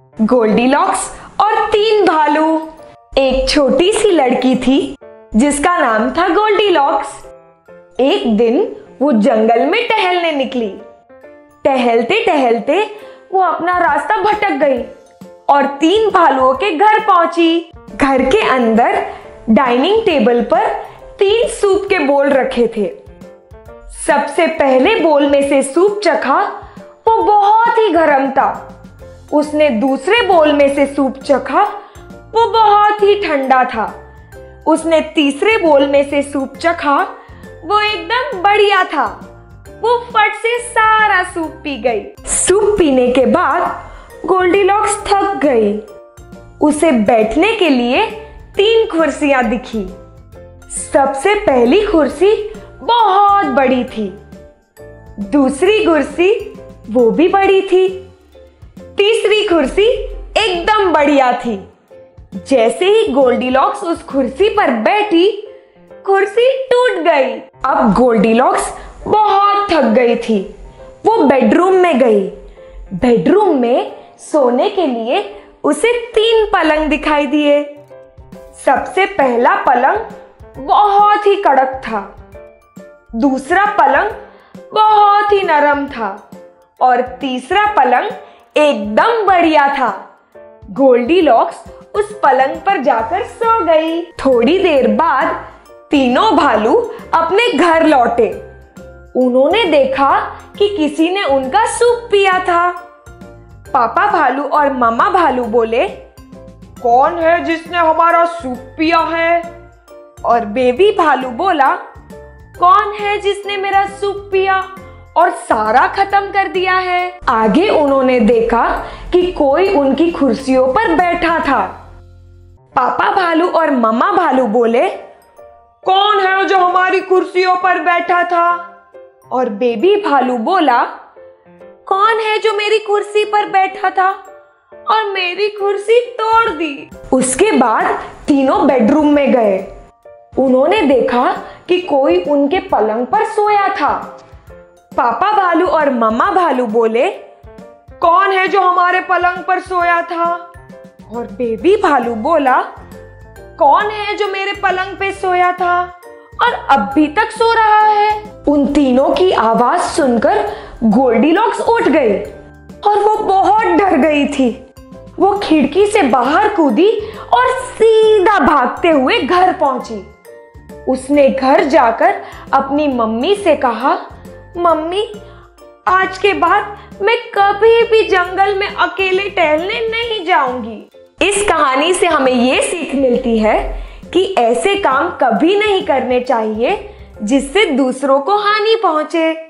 Goldilocks और तीन भालू। एक छोटी सी लड़की थी जिसका नाम था गोल्डीलॉक्स। एक दिन वो जंगल में टहलने निकली। टहलते टहलते वो अपना रास्ता भटक गई और तीन भालुओं के घर पहुंची। घर के अंदर डाइनिंग टेबल पर तीन सूप के बोल रखे थे। सबसे पहले बोल में से सूप चखा, वो बहुत ही गर्म था। उसने दूसरे बोल में से सूप चखा, वो बहुत ही ठंडा था। उसने तीसरे बोल में से सूप चखा, वो एकदम बढ़िया था। वो फट से सारा सूप पी गई। सूप पीने के बाद गोल्डीलॉक्स थक गई। उसे बैठने के लिए तीन कुर्सियां दिखी। सबसे पहली कुर्सी बहुत बड़ी थी, दूसरी कुर्सी वो भी बड़ी थी, तीसरी कुर्सी एकदम बढ़िया थी। जैसे ही गोल्डीलॉक्स उस कुर्सी पर बैठी, कुर्सी टूट गई। अब गोल्डीलॉक्स बहुत थक गई थी। वो बेडरूम में गई। बेडरूम में सोने के लिए उसे तीन पलंग दिखाई दिए। सबसे पहला पलंग बहुत ही कड़क था, दूसरा पलंग बहुत ही नरम था और तीसरा पलंग एकदम बढ़िया था। गोल्डीलॉक्स उस पलंग पर जाकर सो गई। थोड़ी देर बाद तीनों भालू अपने घर लौटे। उन्होंने देखा कि किसी ने उनका सूप पिया था। पापा भालू और मामा भालू बोले, कौन है जिसने हमारा सूप पिया है? और बेबी भालू बोला, कौन है जिसने मेरा सूप पिया और सारा खत्म कर दिया है? आगे उन्होंने देखा कि कोई उनकी कुर्सियों पर बैठा था। पापा भालू और मामा भालू बोले, कौन है जो हमारी कुर्सियों पर बैठा था? और बेबी भालू बोला, कौन है जो मेरी कुर्सी पर बैठा था और मेरी कुर्सी तोड़ दी? उसके बाद तीनों बेडरूम में गए। उन्होंने देखा कि कोई उनके पलंग पर सोया था। पापा भालू और मम्मा भालू बोले, कौन है जो हमारे पलंग पर सोया था? और बेबी भालू बोला, कौन है जो मेरे पलंग पे सोया था और अभी तक सो रहा है? उन तीनों की आवाज सुनकर गोल्डीलॉक्स उठ गई और वो बहुत डर गई थी। वो खिड़की से बाहर कूदी और सीधा भागते हुए घर पहुंची। उसने घर जाकर अपनी मम्मी से कहा, मम्मी, आज के बाद मैं कभी भी जंगल में अकेले टहलने नहीं जाऊंगी। इस कहानी से हमें ये सीख मिलती है कि ऐसे काम कभी नहीं करने चाहिए जिससे दूसरों को हानि पहुंचे।